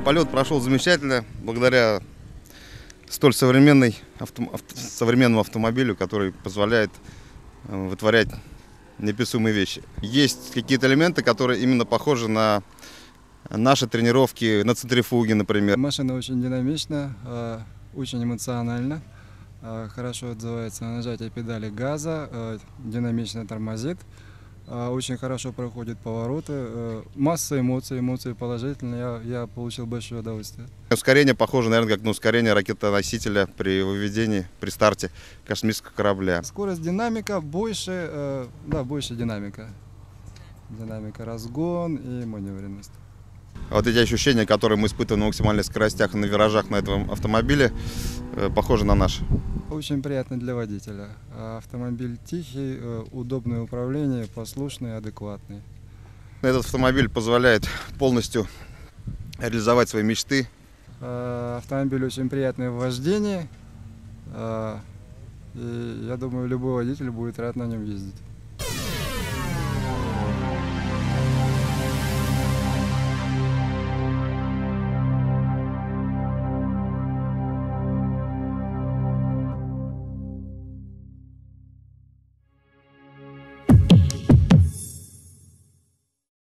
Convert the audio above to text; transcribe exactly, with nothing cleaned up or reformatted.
Полет прошел замечательно, благодаря столь современной авто, авто, современному автомобилю, который позволяет вытворять неописуемые вещи. Есть какие-то элементы, которые именно похожи на наши тренировки, на центрифуге, например. Машина очень динамична, очень эмоциональна, хорошо отзывается на нажатие педали газа, динамично тормозит. Очень хорошо проходит повороты, масса эмоций, эмоции положительные, я, я получил большое удовольствие. Ускорение похоже, наверное, как на ускорение ракетоносителя при выведении, при старте космического корабля. Скорость, динамика, больше, да, больше динамика. Динамика, разгон и маневренность. Вот эти ощущения, которые мы испытываем на максимальных скоростях и на виражах на этом автомобиле, похожи на наши. Очень приятно для водителя. Автомобиль тихий, удобное управление, послушный, адекватный. Этот автомобиль позволяет полностью реализовать свои мечты. Автомобиль очень приятный в вождении. И я думаю, любой водитель будет рад на нем ездить.